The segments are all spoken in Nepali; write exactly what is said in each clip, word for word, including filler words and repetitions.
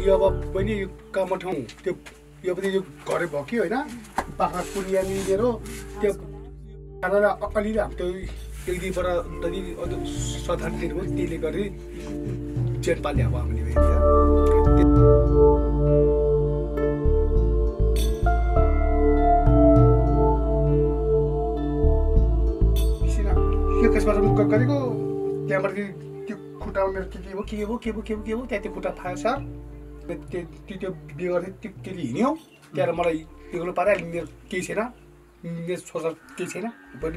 यो अब पनि यो काम ठाउँ त्यो यो पनि यो घरै भक्यो होइन बाख्रा कुनिया मिलेर त्यो खानालाई अलिअलि हामी त्यो एक दुईबाट जति सधान दिनुभयो त्यसले गरी जेल पाल्ने अब हामीले यो कसबाट गरेको त्यहाँबाट त्यो खुट्टामा मेरो के के भयो के के भयो के भयो के भयो के भयो त्यहाँ त्यो खुट्टा फायो सर त्यो त्यो बिगर्दै त्यो केटी हिँड्यो त्यहाँबाट मलाई एक्लो पारे अहिले मेरो केही छैन मेरो छोरा केही छैन पनि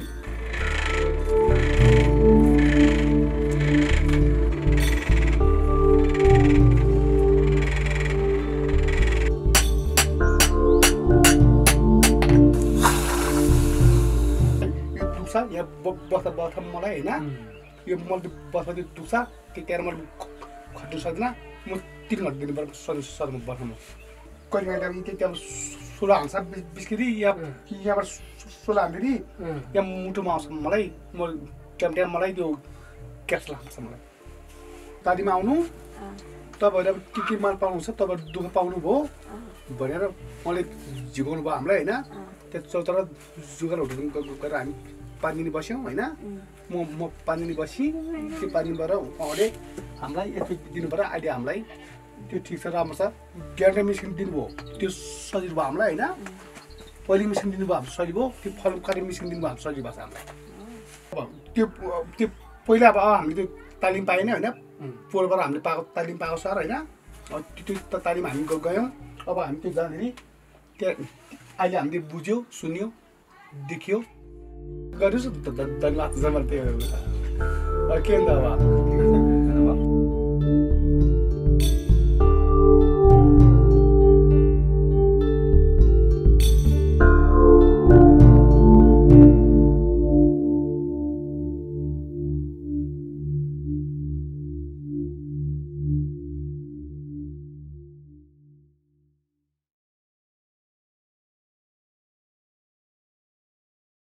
यहाँ बस्दा बस्दा मलाई होइन यो मैले बस्दा त्यो दुख्छ त्यहाँ मैले खट्नु सक्दिनँ म तिन घन्टा दिनुपर्छ सदनमा बस्नु कहिले काहीँ त्यहाँ सोह्र हाल्छ बिस्किरी या यहाँबाट सोह्र हाल्दाखेरि यहाँ मुटुमा आउँछ मलाई म टाइम टाइम मलाई त्यो क्याप्स लाग्छ मलाई तालीमा आउनु तपाईँहरू अब के के माल पाउनुहुन्छ तपाईँहरू दुःख पाउनुभयो भनेर मलाई झिकाउनु भयो हामीलाई होइन त्यो चौतारा जुगार होटल गएर हामी पाँच दिन बस्यौँ होइन म म पाँच दिन बसेँ त्यो पाँच दिनबाट उहाँले हामीलाई यस्तो दिनु पऱ्यो अहिले हामीलाई त्यो ठिक छ राम्रो छ ग्यारेन्टी मेसिन दिनुभयो त्यो सजिलो भयो हामीलाई होइन पहिले मेसिन दिनुभयो हाम्रो सजिलो भयो त्यो फल काट्ने मेसिन दिनुभयो हाम्रो सजिलो भएको छ हामीलाई अब त्यो त्यो पहिला अब हामीले त्यो तालिम पाएन होइन पोहोरबाट हामीले पाएको तालिम पाएको सर होइन त्यो तालिम हामी गयौँ अब हामी त्यो जाँदाखेरि त्यहाँ अहिले हामीले बुझ्यौँ सुन्यौँ देख्यौँ गर्नुहोस् धन्यवाद जमल त्यो के अन्त अब